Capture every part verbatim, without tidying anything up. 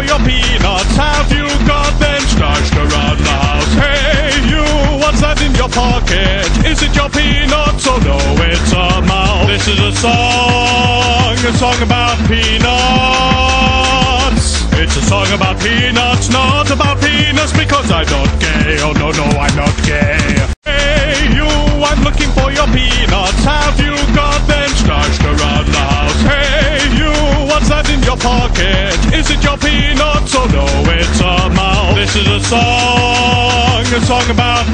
for your peanuts. Have you got them stashed around the house? Hey you, what's that in your pocket? Is it your peanuts? Oh no, it's a mouse. This is a song, a song about peanuts. It's a song about peanuts, not about peanuts, because I don't gay. Oh no, no, I'm not gay. Hey you, I'm looking for your peanuts. Have you got them stashed around the house? Hey you, what's that in your pocket? Is it your peanuts? Oh no, it's a mouse. This is a song, a song about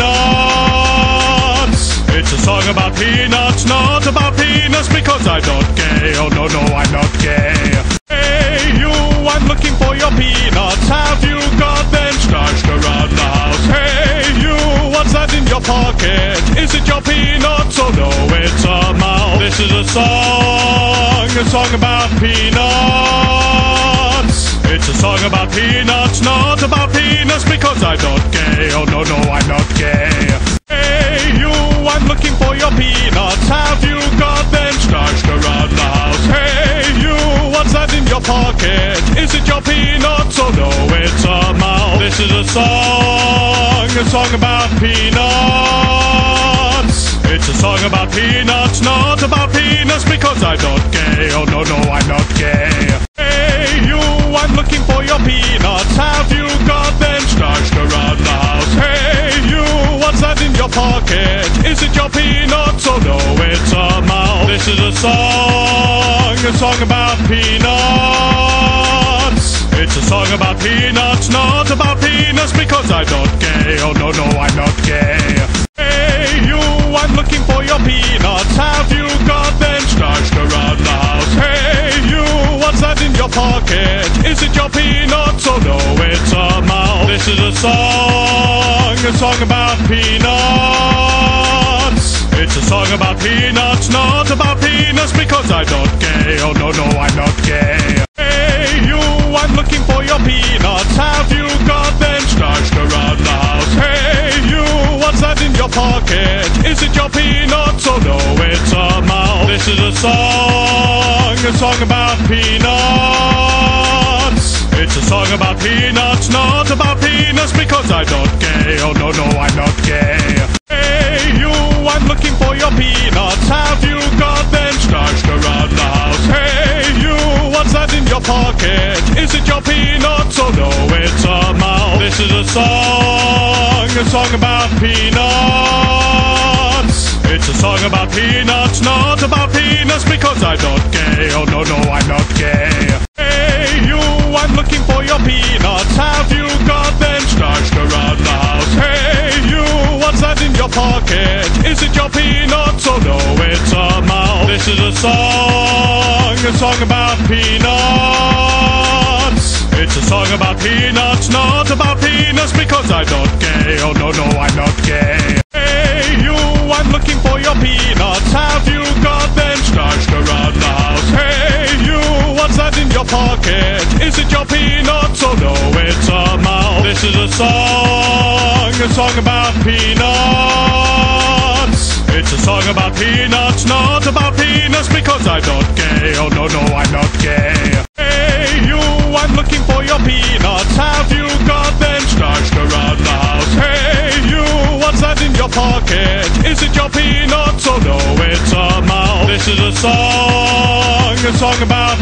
peanuts. It's a song about peanuts, not about peanuts, because I don't gay. Oh no, no, I'm not gay. Hey you, I'm looking for your peanuts. Have you got them stashed around the house? Hey you, what's that in your pocket? Is it your peanuts? Oh no, it's a mouse. This is a song, a song about peanuts. It's a song about peanuts, not about peanuts, because I don't gay. Oh no, no, I'm not gay. Hey you, I'm looking for your peanuts. Have you got them stashed around the house? Hey you, what's that in your pocket? Is it your peanuts? Oh no, it's a mouse. This is a song, a song about peanuts. It's a song about peanuts, not about peanuts, because I don't gay. Oh no, no, I'm not gay. Hey you, I'm looking for your peanuts. Have you got them stashed around the house? Hey you, what's that in your pocket? Is it your peanuts? Oh no, it's a mouse. This is a song, a song about peanuts. It's a song about peanuts, not about peanuts, because I don't gay. Oh no, no, I'm not gay. Hey you, I'm looking for your peanuts. Have you got them stashed around the house? Hey you, what's that in your pocket? Is it your peanuts? Oh no, it's a mouse. This is a song, a song about peanuts. It's a song about peanuts, not about peanuts, because I don't gay. Oh no, no, I'm not gay. Hey you, I'm looking for your peanuts. Have you got them stashed around the house? Hey you, what's that in your pocket? Is it your peanuts? Oh no, it's a mouse. This is a song, a song about peanuts. It's a song about peanuts, not about peanuts, because I don't gay. Oh no, no, I'm not gay. Hey you, I'm looking for your peanuts. Have you got them stashed around the house? Hey you, what's that in your pocket? Is it your peanuts? Oh no, it's a mouse. This is a song, a song about peanuts. It's a song about peanuts, not about peanuts, because I don't gay. Oh no, no, I'm not gay. Hey you, I'm looking for your peanuts. Have you got them stashed around the house? Hey you, what's that in your pocket? Is it your peanuts? Oh no, it's a mouse. This is a song, a song about peanuts. It's a song about peanuts, not about peanuts, because I don't gay. Oh no, no, I'm not gay. Hey you, I'm looking for your peanuts. Have you got them stashed around the house? Hey you, what's that in your pocket? Is it your peanuts? Oh no, it's a mouse. This is a song, a song about peanuts. It's a song about peanuts, not about peanuts, because I don't gay. Oh no, no, I'm not gay. Hey you, I'm looking for your peanuts. Have you got them stashed around the house? Hey you, what's that in your pocket? Is it your peanuts? Oh no, it's a mouse. This is a song, a song about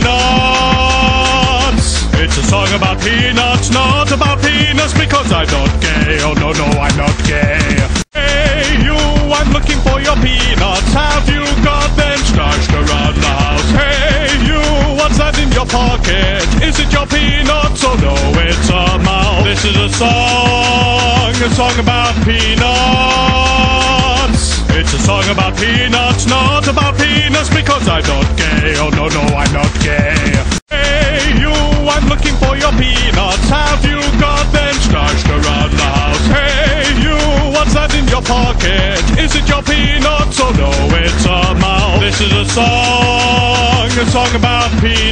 peanuts. It's a song about peanuts, not about peanuts, because I don't gay. Oh no, no, I'm not gay. Hey you, I'm looking for your peanuts. Have you got them stashed around the house? Hey you, what's that in your pocket? Is it your peanuts? Oh no, it's a mouse. This is a song, a song about peanuts. It's a song about peanuts, not about peanuts, because I don't gay. Oh no, no, I'm not gay. Hey you, I'm looking for your peanuts. Have you got them stashed around the house? Hey you, what's that in your pocket? Is it your peanuts? Oh no, it's a mouse. This is a song, a song about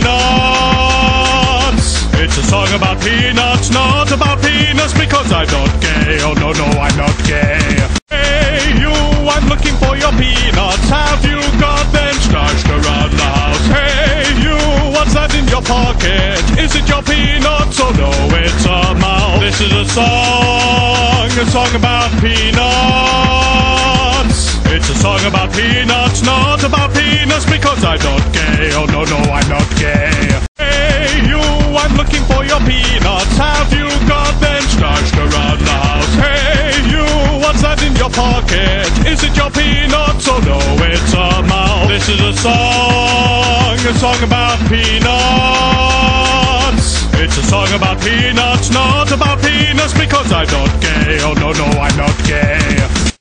peanuts. It's a song about peanuts, not about peanuts, because I don't gay. Oh no, no, I'm not gay. Hey you, I'm looking for your peanuts. Have you got them stashed around the house? Hey you, what's that in your pocket? Is it your peanuts? This is a song, a song about peanuts. It's a song about peanuts, not about peanuts, because I'm not gay. Oh no, no, I'm not gay. Hey you, I'm looking for your peanuts. Have you got them stashed around the house? Hey you, what's that in your pocket? Is it your peanuts? Oh no, it's a mouse. This is a song, a song about peanuts. It's a song about peanuts, not about peanuts, because I'm not gay. Oh no, no, I'm not gay.